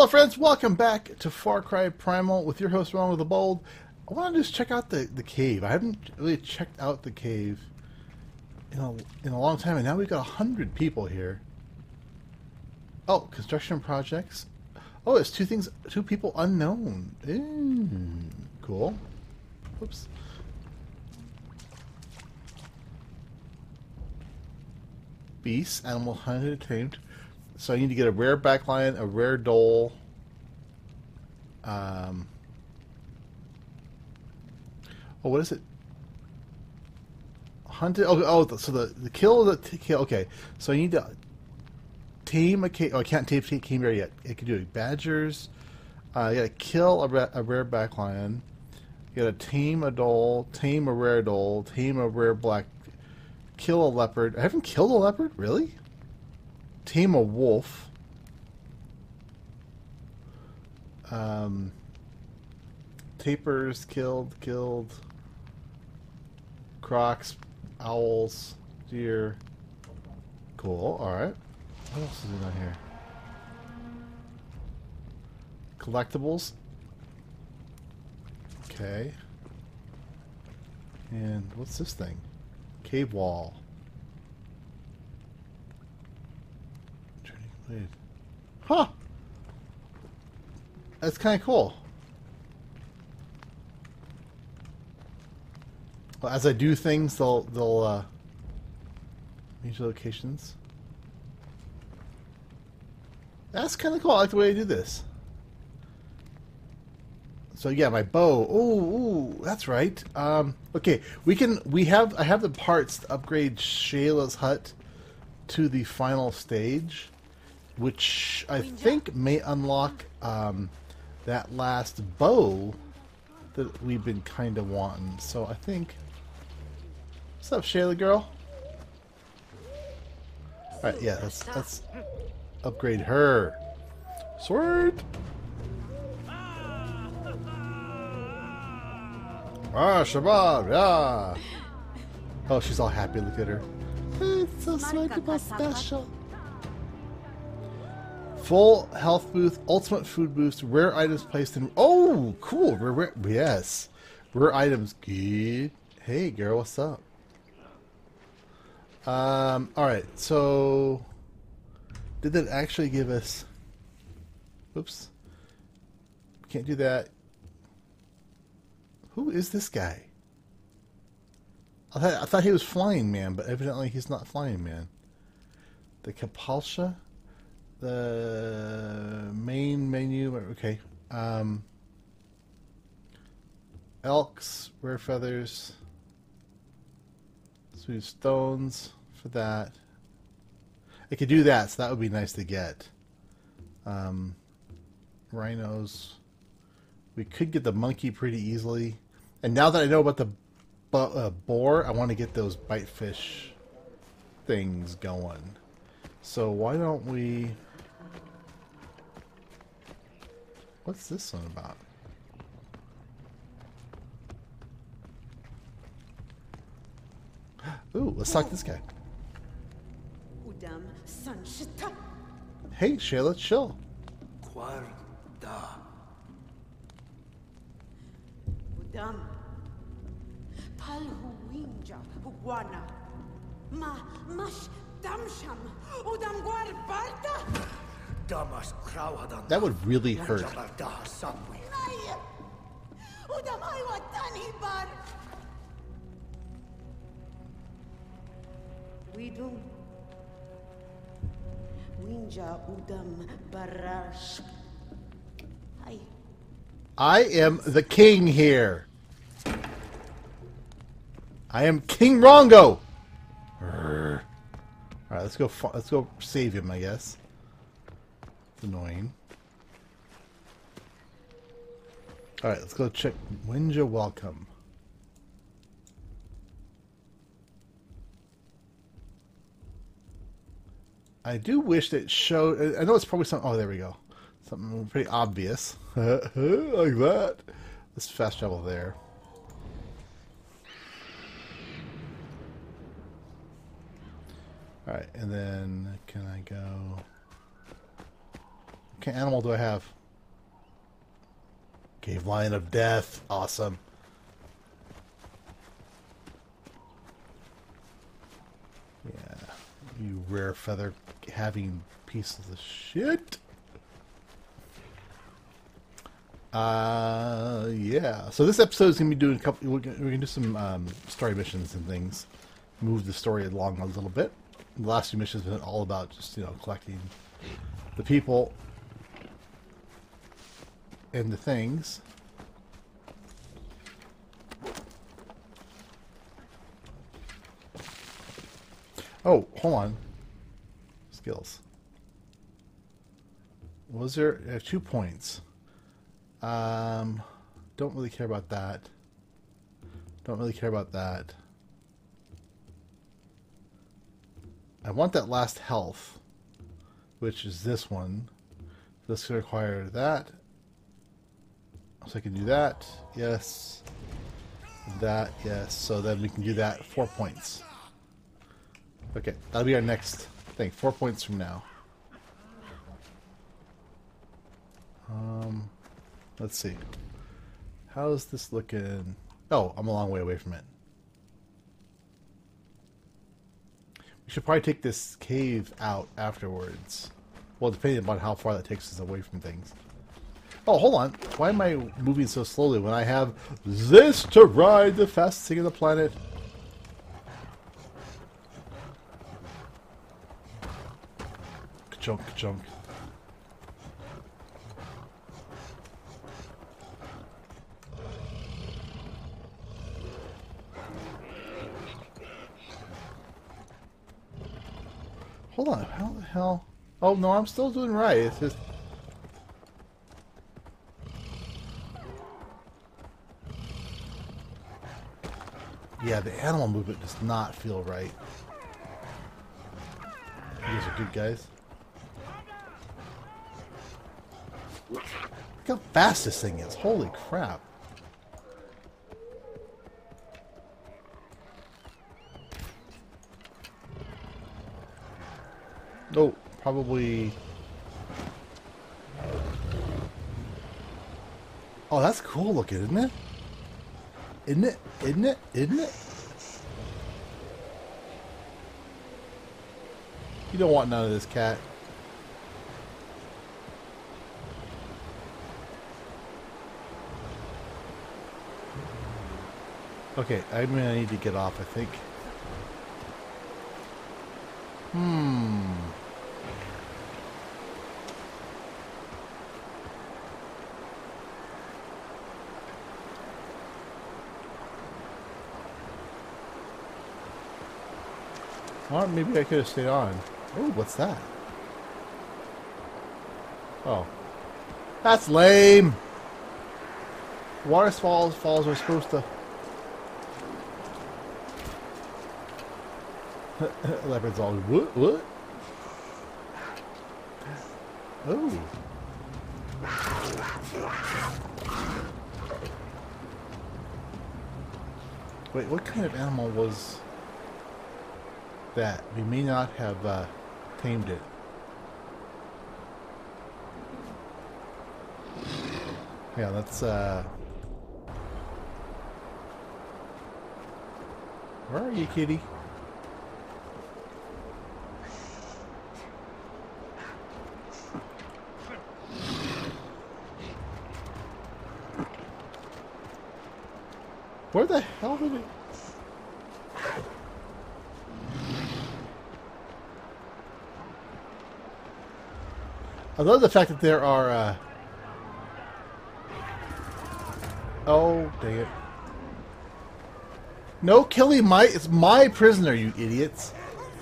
Hello friends, welcome back to Far Cry Primal with your host RongoTheBold. I want to just check out the cave. I haven't really checked out the cave in a long time, and now we've got 100 people here. Oh, construction projects. Oh, it's two people unknown. Cool. Oops. Beasts, animal hunted, tamed. So you need to get a rare backline, a rare dole. Oh, what is it? Hunted. Oh, so the kill okay. So you need to tame a cave. Oh, I can't tame bear yet. It can do it. Badgers. You gotta kill a rare backlion. You gotta tame a dole, tame a rare dole, tame a rare black. Kill a leopard. I haven't killed a leopard, really? Tame a wolf. Tapers killed. Crocs, owls, deer. Cool. All right. What else is in here? Collectibles. Okay. And what's this thing? Cave wall. Huh. That's kind of cool. Well, as I do things, they'll major locations. That's kind of cool. I like the way I do this. So yeah, my bow. Ooh, that's right. Okay, I have the parts to upgrade Shayla's hut to the final stage, which I think may unlock that last bow that we've been kind of wanting. So I think. What's up, Shayla girl? All right, yeah, let's upgrade her. Sweet. Ah, Shabab, yeah. Oh, she's all happy. Look at her. It's so sweet, special. Full health boost, ultimate food boost, rare items placed in. Oh, cool. Rare, yes. Rare items. Good. Hey, girl, what's up? All right. So, did that actually give us? Oops. Can't do that. Who is this guy? I thought he was Flying Man, but evidently he's not Flying Man. The Kapalsha? The main menu, okay. Elks, rare feathers, sweet stones for that. I could do that, so that would be nice to get. Rhinos. We could get the monkey pretty easily. And now that I know about the boar, I want to get those bite fish things going. So why don't we... What's this one about? Ooh, let's talk to this guy. Hey, Shayla, chill. That would really hurt. I am the king here. I am King Rongo. All right, let's go. Let's go save him, I guess. It's annoying. All right, let's go check. Winja, welcome. I do wish that it showed. I know it's probably something. Oh, there we go. Something pretty obvious, like that. Let's fast travel there. Alright, and then can I go What kind of animal do I have? Cave lion of death. Awesome. Yeah. You rare feather having pieces of shit. Yeah. So this episode is gonna be doing a couple. We're gonna do some story missions and things. Move the story along a little bit. The last few missions have been all about just collecting the people and the things. Oh, hold on. Skills. Was there? I have 2 points. Don't really care about that. Don't really care about that. I want that last health, which is this one. This could require that. So I can do that. Yes. That. Yes. So then we can do that 4 points. Okay, that'll be our next thing. 4 points from now. Let's see. How's this looking? Oh, I'm a long way away from it. We should probably take this cave out afterwards. Well, depending upon how far that takes us away from things. Oh, hold on. Why am I moving so slowly when I have this to ride, the fastest thing on the planet? Ka-chunk, ka-chunk. Hold on, how the hell? Oh no, I'm still doing right. It's just yeah, the animal movement does not feel right. You guys are good guys. Look how fast this thing is! Holy crap! Oh, probably. Oh, that's cool looking, isn't it? Isn't it? Isn't it? Isn't it? You don't want none of this, cat. Okay, I'm gonna need to get off, I think. Or maybe I could have stayed on. Oh, what's that? Oh. That's lame! Waterfalls are supposed to... Leopard's all, what? Oh. Wait, what kind of animal was that? We may not have tamed it. Yeah, let's where are you, kitty? Where the hell did it? I love the fact that there are oh, dang it. No killing it's my prisoner, you idiots.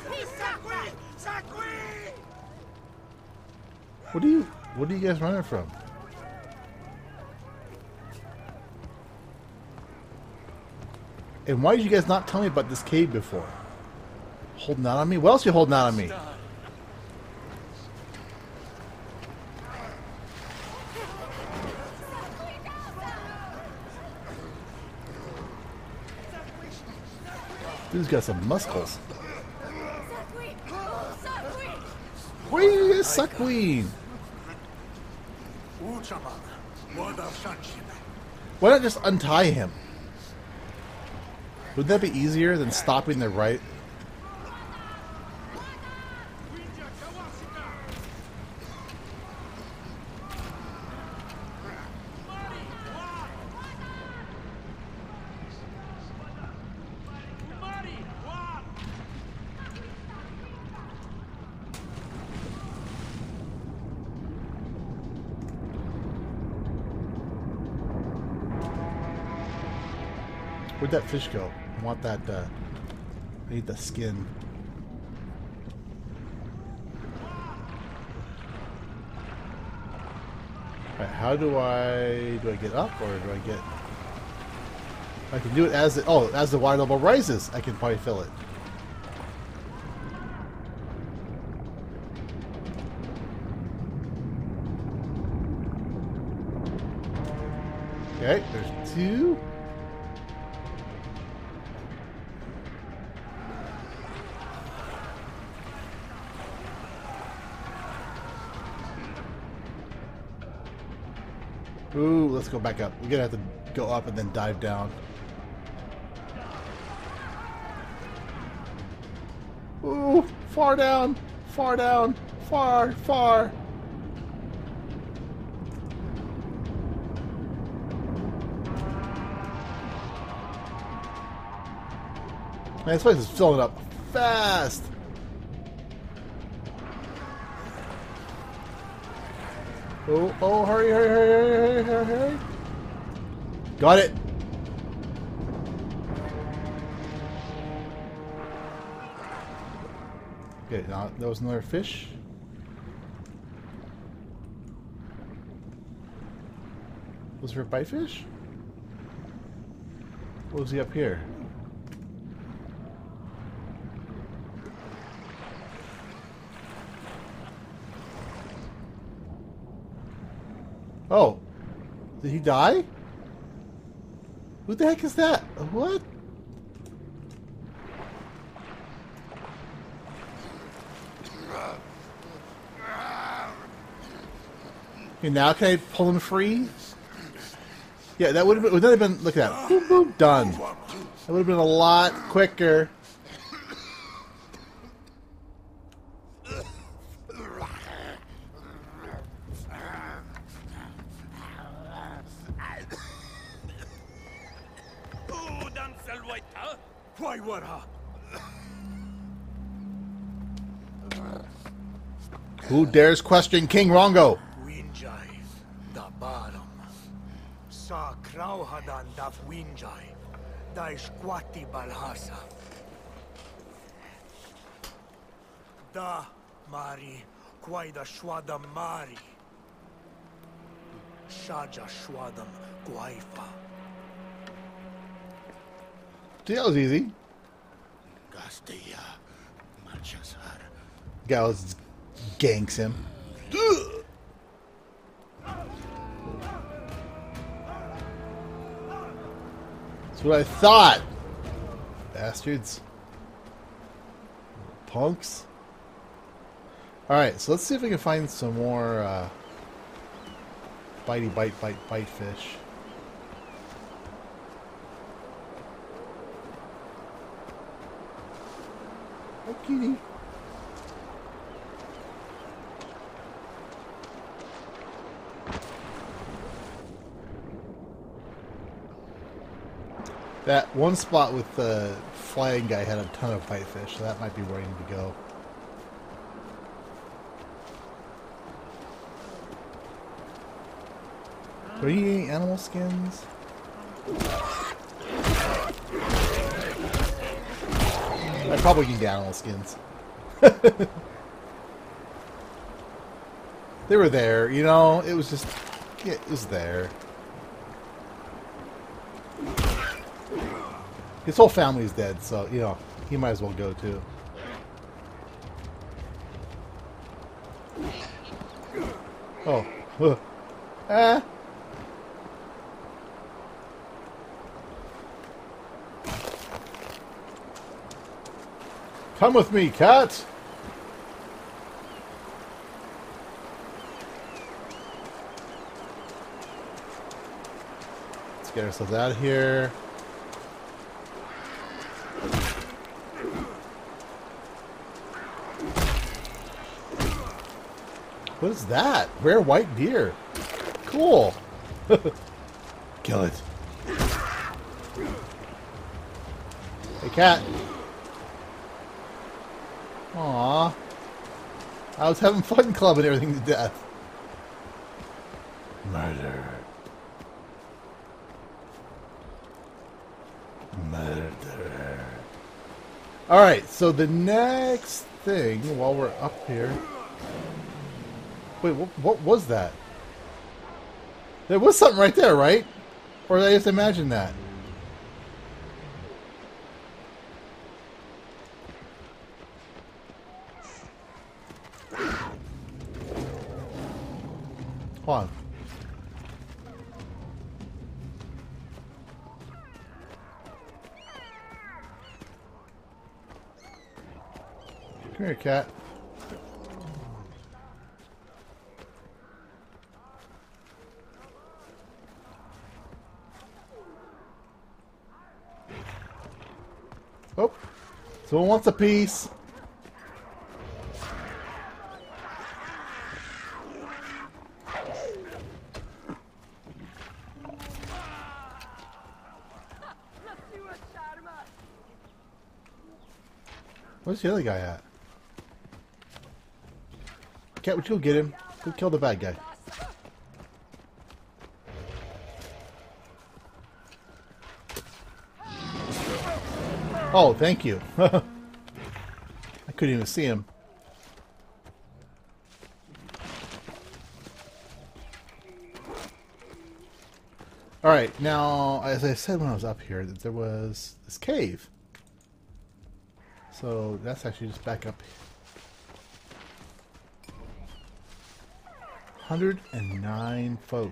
What are you guys running from? And why did you guys not tell me about this cave before? Holding out on me? What else are you holding out on me? Dude's got some muscles. Wee, Suckween! Why not just untie him? Would that be easier than stopping the right? Where'd that fish go? I want that, I need the skin. Alright, how do I get up, or do I get... I can do it as as the water level rises, I can probably fill it. Okay, there's 2. Ooh, let's go back up. We're gonna have to go up and then dive down. Ooh, far down, far down, far, far. Man, this place is filling up fast. Oh, hurry, hurry, hurry, hurry, hurry, hurry. Got it. Okay, now there was another fish. Was there a bite fish? What was he up here? Oh, did he die? Who the heck is that? What? Okay, now can I pull him free? Yeah, that would have been. Look at that. Boom, boom, done. That would have been a lot quicker. Who dares question King Rongo? Da bottom. Sa krauhadan da winjai. Da squati balhasa. Da mari quaida shwadam mari. Shaja shwadam guaifa. See, that was easy. Gastia Manchasar. Gals ganks him. That's what I thought. Bastards. Punks. Alright, so let's see if we can find some more bitey bite fish. Oh, kitty. That one spot with the flying guy had a ton of whitefish, so that might be where I need to go. Are you eating animal skins? I probably can get animal skins. They were there, you know? It was just... Yeah, it was there. His whole family's dead, so, you know, he might as well go, too. Oh. Ah. Come with me, cat! Let's get ourselves out of here. What is that? Rare white deer. Cool. Kill it. Hey, cat. Aww. I was having fun clubbing everything to death. Murder. Murder. Alright, so the next thing, while we're up here... Wait, what was that? There was something right there, right? Or did I just imagine that? Hold on. Come here, cat. Oh, someone wants a piece. Where's the other guy at? Cat, would you go get him? Go kill the bad guy. Oh, thank you. I couldn't even see him. Alright, now, as I said when I was up here, that there was this cave. So, that's actually just back up. 109 folk.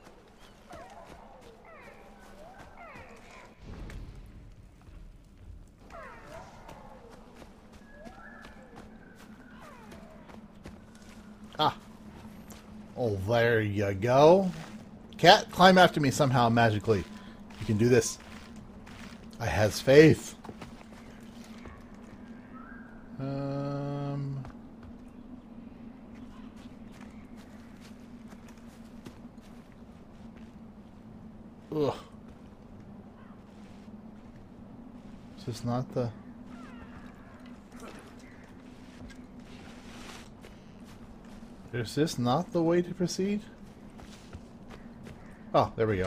Ah. Oh, there you go. Cat, climb after me somehow magically. You can do this. I has faith. Ugh. Is this not the... Is this not the way to proceed? Oh, there we go.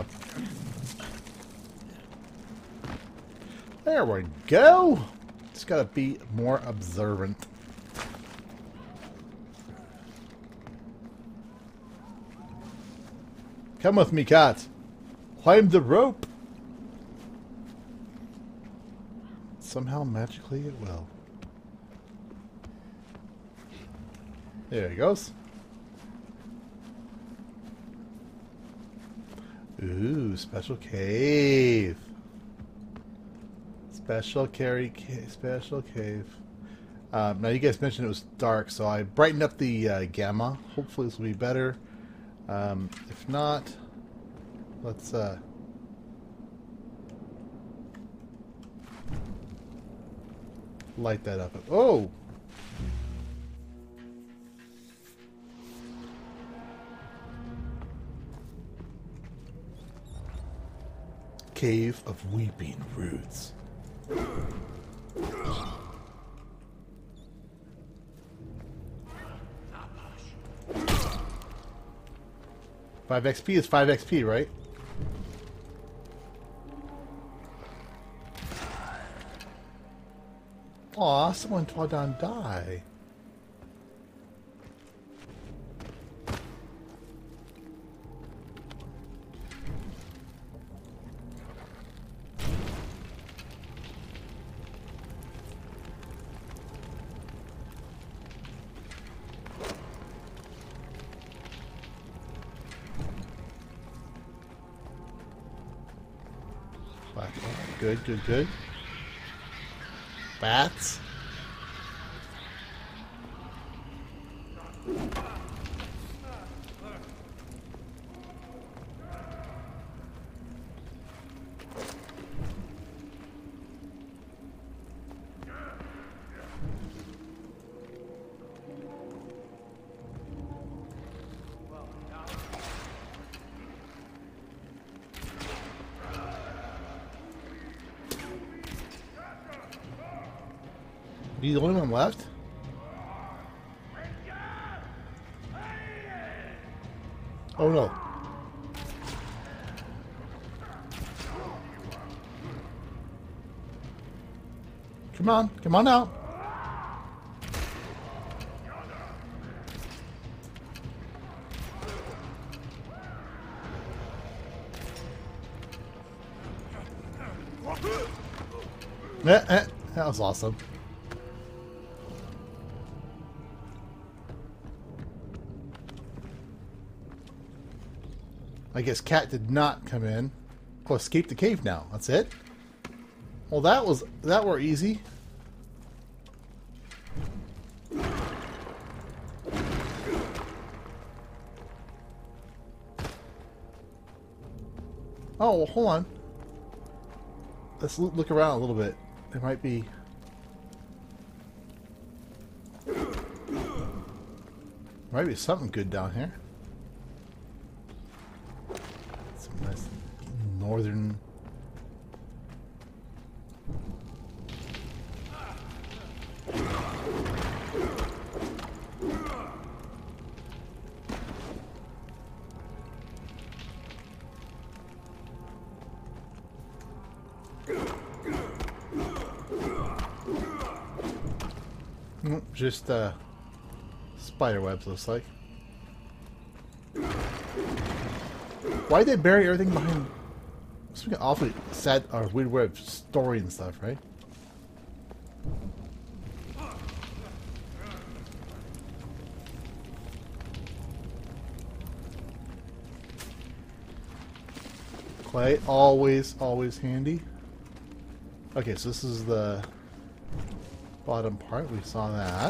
There we go! Just gotta be more observant. Come with me, cat. Climb the rope. Somehow, magically, it will. There he goes. Ooh, special cave. Special cave. Now you guys mentioned it was dark, so I brightened up the gamma. Hopefully this will be better. If not, let's light that up. Oh! Cave of Weeping Roots. 5 XP is 5 XP, right? Aw, someone tore down die. Good, good, good. Bats. Be the only one left? Oh no. Come on out. That was awesome. I guess Cat did not come in. Oh, escape the cave now. That's it? Well, that were easy. Oh, well, hold on. Let's look around a little bit. There might be... something good down here. Some nice northern... Just spider webs, looks like. Why'd they bury everything behind some awfully sad or weird way of story and stuff, right? Clay, always handy. Okay, so this is the bottom part. We saw that.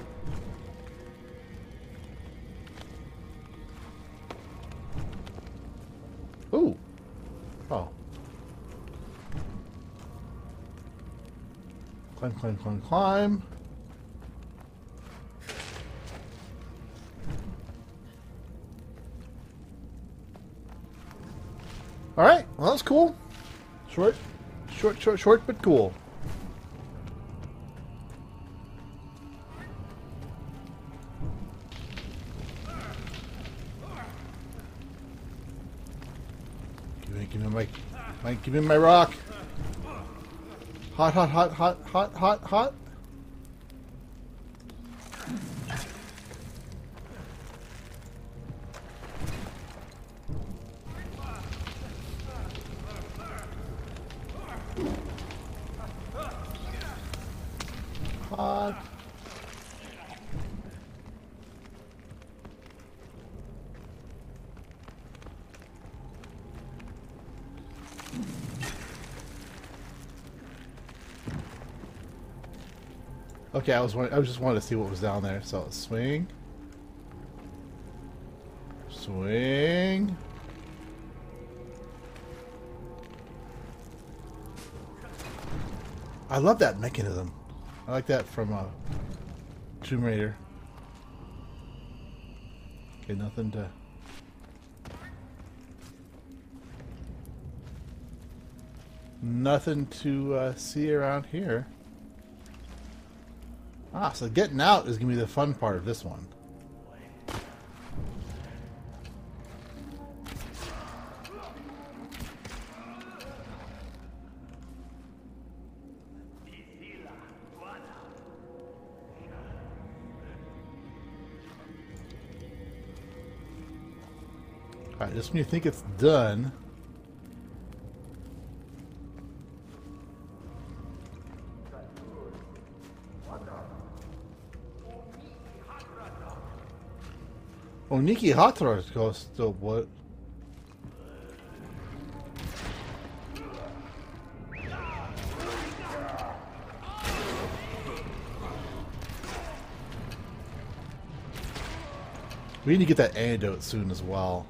Ooh. Oh. Climb. Alright, well, that's cool. Short, but cool. Give me my rock. Hot. Hot. Okay, I was just wanting to see what was down there. So swing. I love that mechanism. I like that from Tomb Raider. Okay, nothing to see around here. Ah, so getting out is going to be the fun part of this one. Alright, just when you think it's done... Oniki Hatros goes still what? We need to get that antidote soon as well.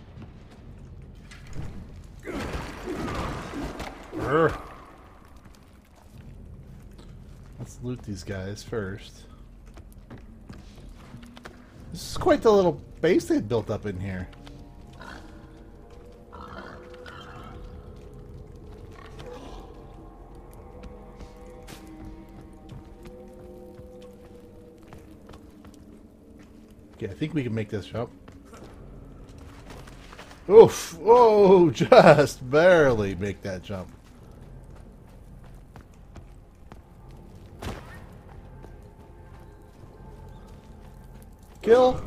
Urgh. Let's loot these guys first. This is quite the little base they built up in here. Okay, I think we can make this jump. Oof! Oh, just barely make that jump. Kill!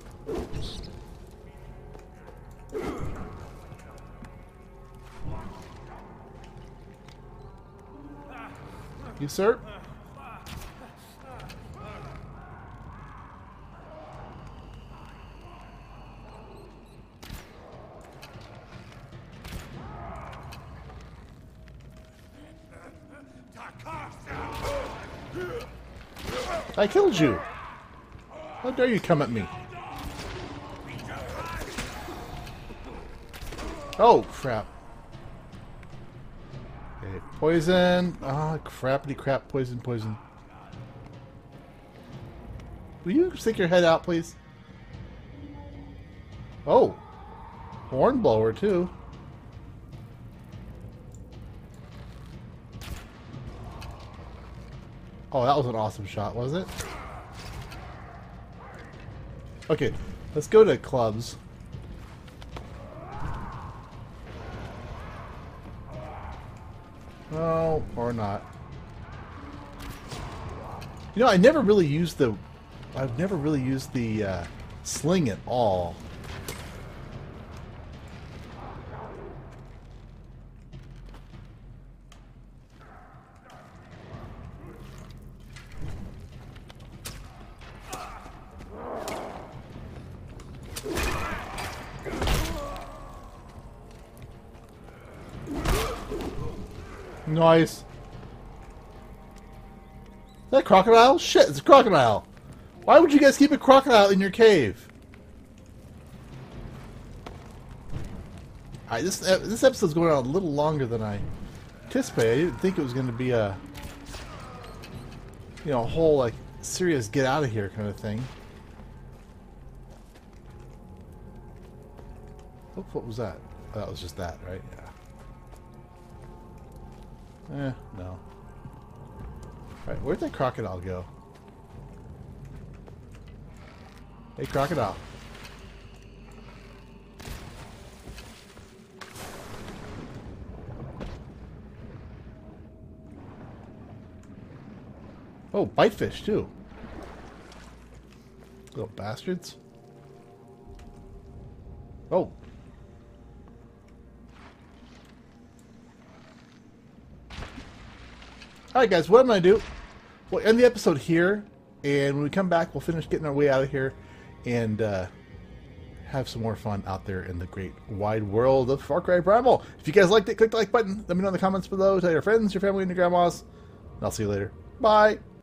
You, sir? I killed you! How dare you come at me? Oh, crap. Okay, poison. Ah, crappity crap. Poison, poison. Will you stick your head out, please? Oh. Hornblower, too. Oh, that was an awesome shot, was it? Okay, let's go to clubs. Oh, or not. You know, I've never really used the sling at all. Nice. Is that a crocodile? Shit, it's a crocodile. Why would you guys keep a crocodile in your cave? Alright, this episode's going on a little longer than I anticipated. I didn't think it was going to be a, you know, a whole, like, serious get out of here kind of thing. Oh, what was that? Oh, that was just that, right? Yeah. No. Alright, where'd that crocodile go? Hey, crocodile. Oh, bite fish, too. Little bastards. Oh. Alright guys, what I'm going to do, we'll end the episode here, and when we come back, we'll finish getting our way out of here, and have some more fun out there in the great wide world of Far Cry Primal. If you guys liked it, click the like button, let me know in the comments below, tell your friends, your family, and your grandmas, and I'll see you later. Bye!